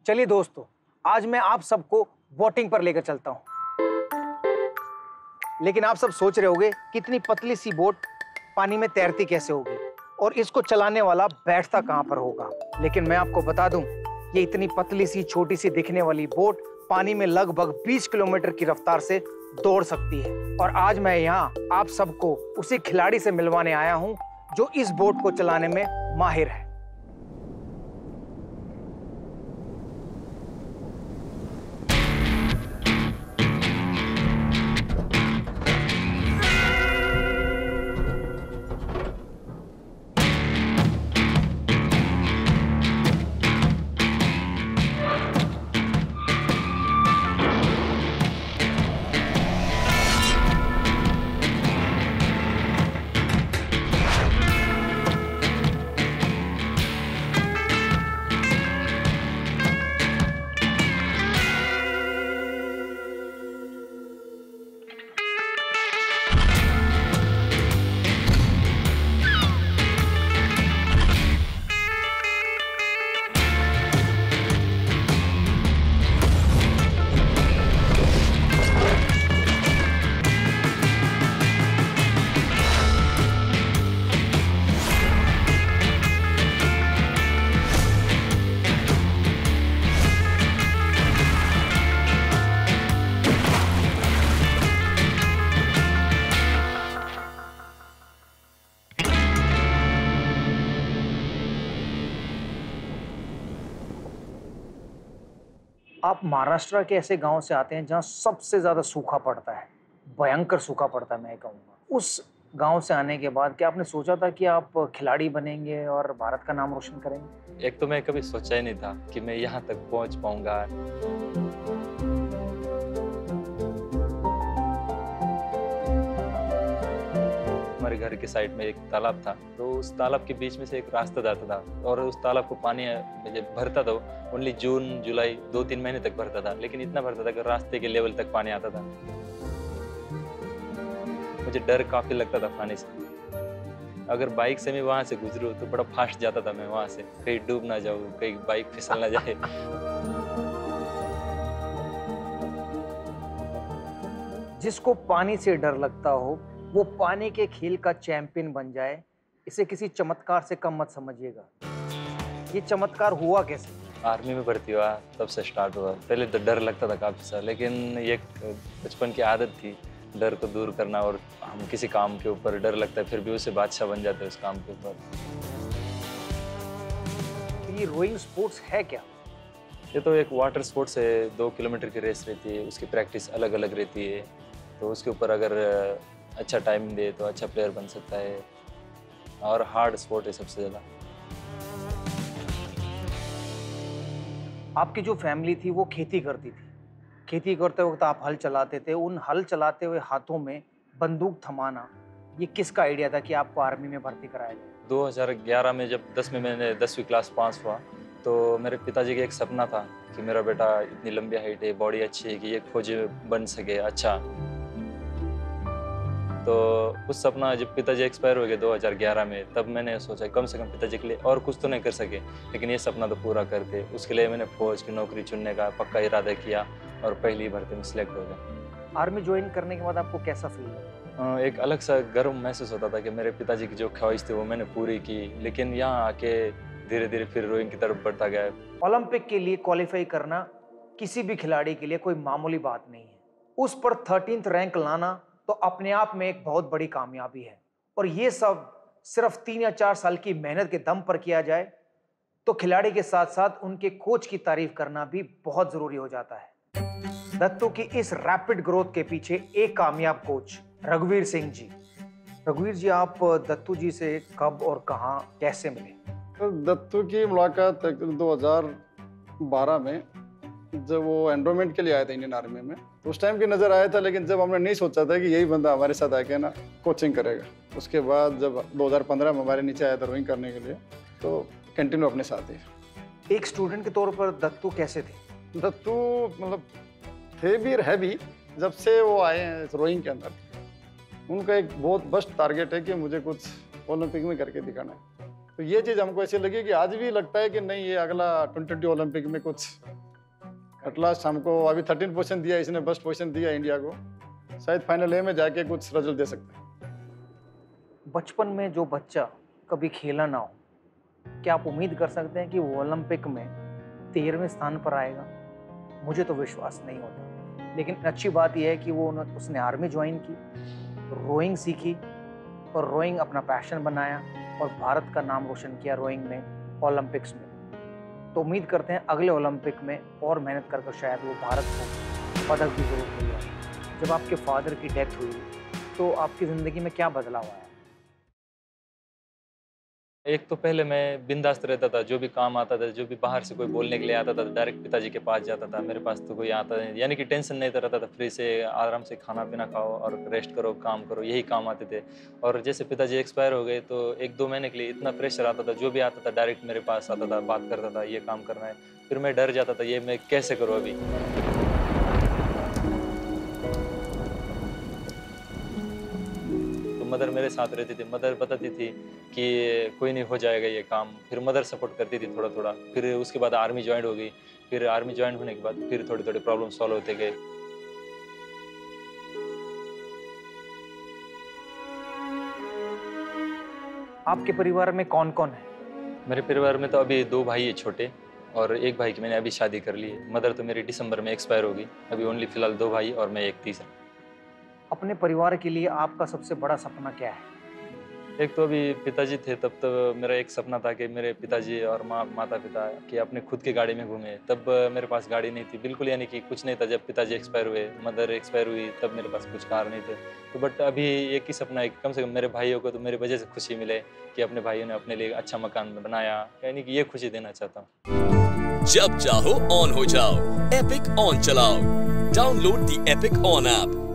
चलिए दोस्तों, आज मैं आप सबको बोटिंग पर लेकर चलता हूं। लेकिन आप सब सोच रहे होंगे कि इतनी पतली सी बोट पानी में तैरती कैसे होगी और इसको चलाने वाला बैठता कहां पर होगा। लेकिन मैं आपको बता दूं, ये इतनी पतली सी छोटी सी दिखने वाली बोट पानी में लगभग 20 किलोमीटर की रफ्तार से दौड़ सकती है। और आज मैं यहाँ आप सबको उसी खिलाड़ी से मिलवाने आया हूं जो इस बोट को चलाने में माहिर है। आप महाराष्ट्र के ऐसे गांव से आते हैं जहां सबसे ज्यादा सूखा पड़ता है, भयंकर सूखा पड़ता है मैं कहूँगा। उस गांव से आने के बाद क्या आपने सोचा था कि आप खिलाड़ी बनेंगे और भारत का नाम रोशन करेंगे? एक तो मैं कभी सोचा ही नहीं था कि मैं यहाँ तक पहुँच पाऊंगा। हमारे घर के साइड में एक तालाब था, तो उस तालाब के बीच में से एक रास्ता जाता था और उस तालाब को पानी जब भरता था ओनली जून जुलाई 2-3 महीने तक भरता था, लेकिन इतना भरता था कि रास्ते के लेवल तक पानी आता था। मुझे डर काफी लगता था पानी से। अगर बाइक से मैं वहां से गुजरूं तो बड़ा फास्ट जाता था मैं वहां से, कहीं डूब ना जाऊं, कहीं बाइक फिसल ना जाए। जिसको पानी से डर लगता हो वो पानी के खेल का चैंपियन बन जाए, इसे किसी चमत्कार से कम मत समझिएगा। ये चमत्कार हुआ कैसे? आर्मी में भर्ती हुआ तब से स्टार्ट हुआ। पहले तो डर लगता था काफी सा, लेकिन ये बचपन की आदत थी डर को दूर करना। और हम किसी काम के ऊपर डर लगता है फिर भी उसे बादशाह बन जाते हैं उस काम के ऊपर। ये रोइंग स्पोर्ट्स है क्या? ये तो एक वाटर स्पोर्ट्स है, 2 किलोमीटर की रेस रहती है, उसकी प्रैक्टिस अलग अलग रहती है। तो उसके ऊपर अगर अच्छा टाइम दे तो अच्छा प्लेयर बन सकता है, और हार्ड स्पोर्ट है सबसे ज़्यादा। आपकी जो फैमिली थी वो खेती करती थी। खेती करते वक्त आप हल चलाते थे, उन हल चलाते हुए हाथों में बंदूक थमाना, ये किसका आइडिया था कि आपको आर्मी में भर्ती कराया जाए? 2011 में जब 10 में मैंने 10वीं क्लास पास हुआ तो मेरे पिताजी का एक सपना था कि मेरा बेटा इतनी लंबी हाइट है, बॉडी अच्छी है कि ये फौजी बन सके अच्छा। तो उस सपना जब पिताजी एक्सपायर हो गए 2011 में, तब मैंने सोचा कम से कम पिताजी के लिए और कुछ तो नहीं कर सके, लेकिन ये सपना तो पूरा करते। उसके लिए मैंने फौज की नौकरी चुनने का पक्का इरादा किया और पहली भर्ती में सिलेक्ट हो गया। आर्मी ज्वाइन करने के बाद आपको कैसा फील हुआ? एक अलग सा गर्व महसूस होता था कि मेरे पिताजी की जो ख्वाहिश थी वो मैंने पूरी की। लेकिन यहाँ आके धीरे धीरे फिर रोइंग की तरफ बढ़ता गया। ओलंपिक के लिए क्वालिफाई करना किसी भी खिलाड़ी के लिए कोई मामूली बात नहीं है। उस पर 13th रैंक लाना तो अपने आप में एक बहुत बड़ी कामयाबी है। और ये सब सिर्फ 3 या 4 साल की मेहनत के दम पर किया जाए तो खिलाड़ी के साथ साथ उनके कोच की तारीफ करना भी बहुत जरूरी हो जाता है। दत्तू की इस रैपिड ग्रोथ के पीछे एक कामयाब कोच रघुवीर सिंह जी। रघुवीर जी, आप दत्तू जी से कब और कहां कैसे मिले? तो दत्तू की मुलाकात 2012 में जब वो एनरोलमेंट के लिए आया था इंडियन आर्मी में, तो उस टाइम की नज़र आया था। लेकिन जब हमने नहीं सोचा था कि यही बंदा हमारे साथ आके ना कोचिंग करेगा। उसके बाद जब 2015 में हमारे नीचे आया था रोइंग करने के लिए, तो कंटिन्यू अपने साथ ही। एक स्टूडेंट के तौर पर दत्तू कैसे थे? दत्तू मतलब थे भी और है भी। जब से वो आए हैं रोइंग के अंदर, उनका एक बहुत बस्ट टारगेट है कि मुझे कुछ ओलंपिक में करके दिखाना है। तो ये चीज़ हमको ऐसी लगी कि आज भी लगता है कि नहीं, ये अगला 2020 ओलंपिक में कुछ एट लास्ट हमको अभी 13 पोजीशन दिया, इसने फर्स्ट पोजीशन दिया इंडिया को, शायद फाइनल ए में जाके कुछ रिजल्ट दे सकते हैं। बचपन में जो बच्चा कभी खेला ना हो, क्या आप उम्मीद कर सकते हैं कि वो ओलंपिक में 13वें स्थान पर आएगा? मुझे तो विश्वास नहीं होता। लेकिन अच्छी बात यह है कि उसने आर्मी ज्वाइन की, रोइंग सीखी और रोइंग अपना पैशन बनाया और भारत का नाम रोशन किया रोइंग में, ओलंपिक्स में। तो उम्मीद करते हैं अगले ओलंपिक में और मेहनत कर शायद वो भारत को पदक भी जरूर मिल जाए। जब आपके फादर की डेथ हुई तो आपकी ज़िंदगी में क्या बदलाव आया? एक तो पहले मैं बिंदास रहता था, जो भी काम आता था, जो भी बाहर से कोई बोलने के लिए आता था, डायरेक्ट पिताजी के पास जाता था। मेरे पास तो कोई आता नहीं, यानी कि टेंशन नहीं रहता था, फ्री से आराम से खाना पीना खाओ और रेस्ट करो, काम करो, यही काम आते थे। और जैसे पिताजी एक्सपायर हो गए तो 1-2 महीने के लिए इतना प्रेशर आता था, जो भी आता था डायरेक्ट मेरे पास आता था, बात करता था, ये काम करना है। फिर मैं डर जाता था, ये मैं कैसे करूँ अभी। मदर मेरे साथ रहती थी, मदर बताती थी कि कोई नहीं, हो जाएगा ये काम। फिर मदर सपोर्ट करती थी थोड़ा थोड़ा। फिर उसके बाद आर्मी ज्वाइन हो गई। फिर आर्मी ज्वाइन होने के बाद फिर थोड़ी थोड़ी प्रॉब्लम सॉल्व होते गए। आपके परिवार में कौन कौन है? मेरे परिवार में तो अभी 2 भाई है छोटे, और एक भाई की मैंने अभी शादी कर ली है। मदर तो मेरी दिसंबर में एक्सपायर हो गई। अभी ओनली फिलहाल 2 भाई और मैं एक तीसरा। अपने परिवार के लिए आपका सबसे बड़ा सपना क्या है? एक तो अभी पिताजी थे, तब तो मेरा एक सपना था कि मेरे पिताजी और माता पिता कि अपने खुद की गाड़ी में घूमे। तब मेरे पास गाड़ी नहीं थी बिल्कुल, यानी कि कुछ नहीं था। जब पिताजी एक्सपायर हुए, मदर एक्सपायर हुई, तब मेरे पास कुछ कार नहीं थे। तो बट अभी एक ही सपना है कि कम से कम मेरे भाइयों को तो मेरी वजह से खुशी मिले कि अपने भाइयों ने अपने लिए अच्छा मकान बनाया, यानी कि ये खुशी देना चाहता हूँ। जब चाहो ऑन हो जाओ, एपिक ऑन चलाओ। Download the Epic On app.